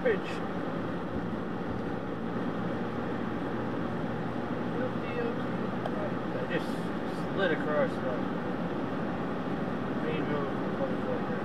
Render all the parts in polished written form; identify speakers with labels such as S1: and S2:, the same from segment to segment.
S1: garbage. I just slid across the main road of the public way bridge.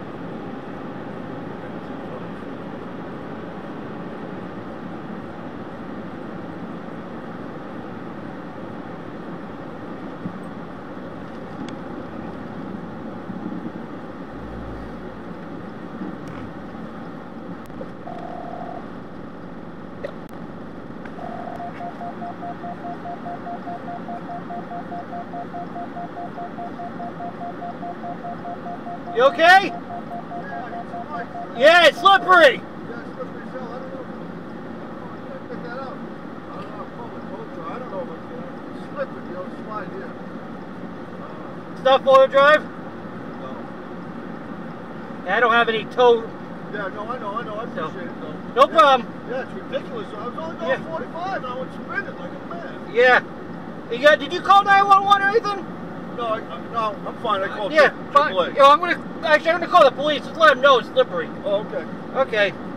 S1: You okay? Yeah, it's slippery.
S2: Yeah, it's slippery as hell. I don't know. I can't pick that up. I don't know how public roads are. I don't know if it's slippery. You know, slide here.
S1: Stuff four-wheel drive?
S2: No.
S1: Yeah, I don't have any tow.
S2: Yeah, no, I know. I appreciate it though.
S1: No problem.
S2: Yeah, it's ridiculous. I was only going 45 and I went sprinting like a man.
S1: Yeah. Did you call 911 or anything?
S2: No, no, I'm fine. I called
S1: fine.
S2: AAA.
S1: Yo, I'm gonna call the police. Just let them know it's slippery.
S2: Oh, okay.
S1: Okay.